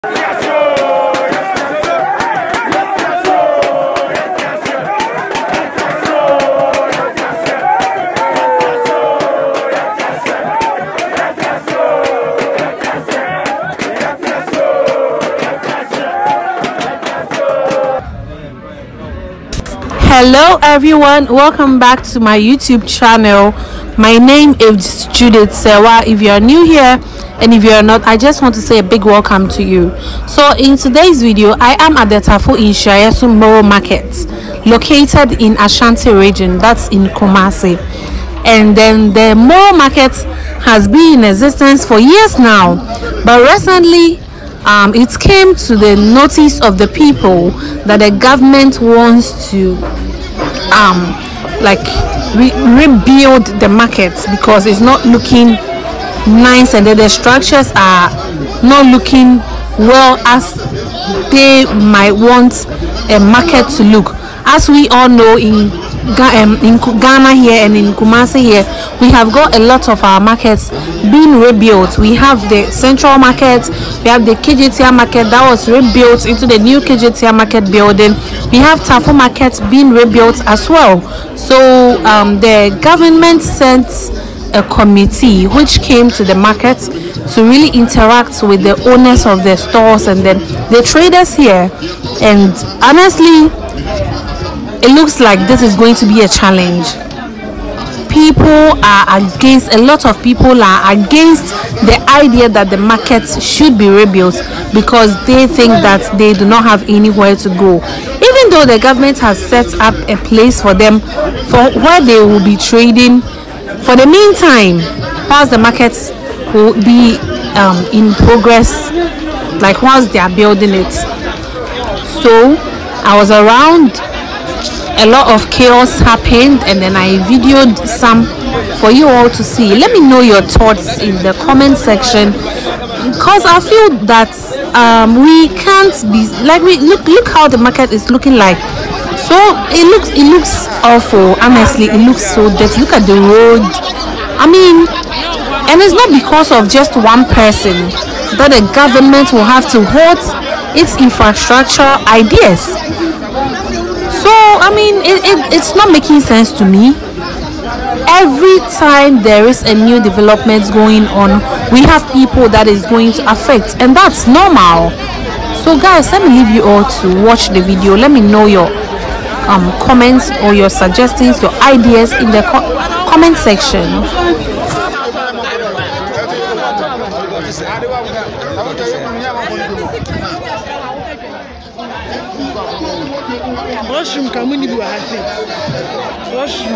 Hello everyone, welcome back to my YouTube channel. My name is Judith Sewa. If you are new here and if you are not, I just want to say a big welcome to you. So in today's video, I am at the Tafo in Shayesu Moro Market, located in Ashanti region, that's in Kumasi. And then the Moro Market has been in existence for years now, but recently it came to the notice of the people that the government wants to rebuild the market because it's not looking nice and the structures are not looking well as they might want a market to look. As we all know, in Ghana here and in Kumasi here, we have got a lot of our markets being rebuilt. We have the Central Market, we have the KJTR Market that was rebuilt into the new KJTR Market building. We have Tafo Market being rebuilt as well. So the government sent a committee which came to the market to really interact with the owners of the stores and then the traders here. And honestly, it looks like this is going to be a challenge. A lot of people are against the idea that the market should be rebuilt because they think that they do not have anywhere to go. Even though the government has set up a place for them for where they will be trading for the meantime, whilst the markets will be in progress, like whilst they are building it. So I was around. A lot of chaos happened and then I videoed some for you all to see. Let me know your thoughts in the comment section because I feel that we can't be like look how the market is looking like. So it looks awful. Honestly, it looks so dirty. Look at the road. I mean, and it's not because of just one person that the government will have to hold its infrastructure ideas. So I mean, it's not making sense to me. Every time there is a new development going on, we have people that is going to affect, and that's normal. So guys, let me leave you all to watch the video. Let me know your comments or your suggestions, your ideas in the comment section. Washroom kamuni bu hasi. Washroom.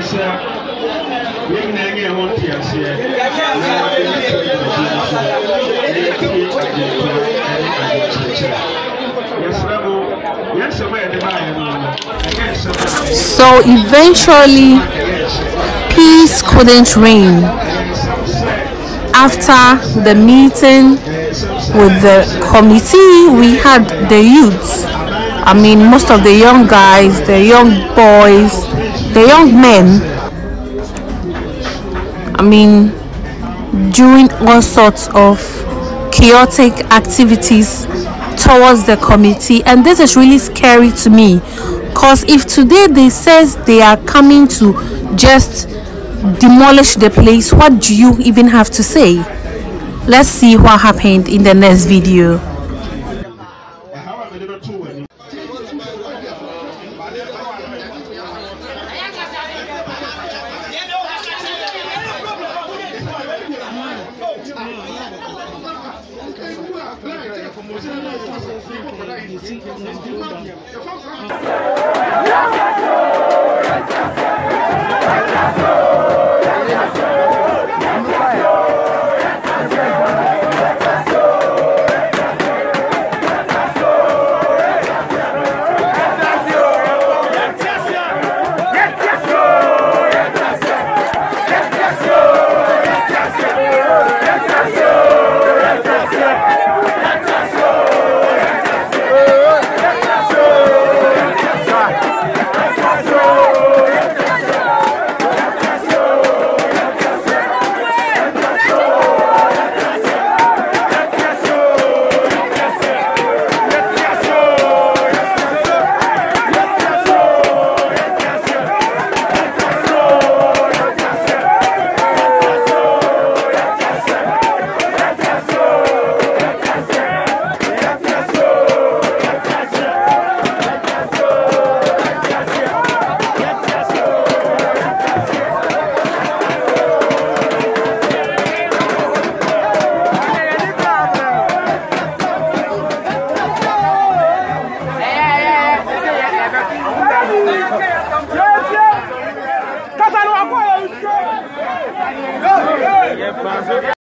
So eventually, peace couldn't reign. After the meeting with the committee, we had the youths. I mean, most of the young guys, the young boys, the young men, I mean, doing all sorts of chaotic activities towards the committee. And this is really scary to me, because if today they says they are coming to just demolish the place, what do you even have to say? Let's see what happened in the next video.